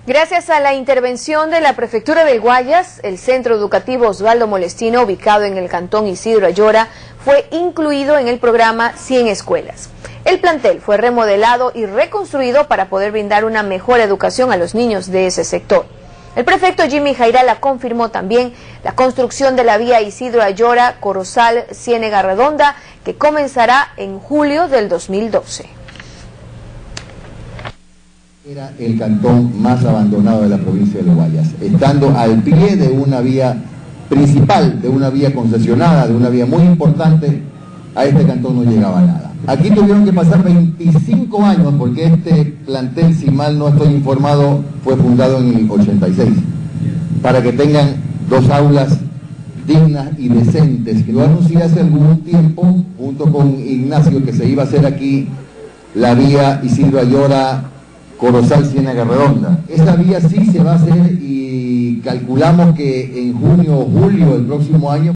Gracias a la intervención de la Prefectura del Guayas, el Centro Educativo Osvaldo Molestino, ubicado en el cantón Isidro Ayora, fue incluido en el programa 100 escuelas. El plantel fue remodelado y reconstruido para poder brindar una mejor educación a los niños de ese sector. El prefecto Jimmy Jairala confirmó también la construcción de la vía Isidro Ayora, Corozal, Ciénega Redonda, que comenzará en julio del 2012. Era el cantón más abandonado de la provincia de Guayas, estando al pie de una vía principal, de una vía concesionada, de una vía muy importante. A este cantón no llegaba nada. Aquí tuvieron que pasar 25 años porque este plantel, si mal no estoy informado, fue fundado en el 86, para que tengan dos aulas dignas y decentes, que lo anuncié hace algún tiempo, junto con Ignacio, que se iba a hacer aquí la vía Isidro Ayora, Corozal, Ciénega Redonda. Esa vía sí se va a hacer y calculamos que en junio o julio del próximo año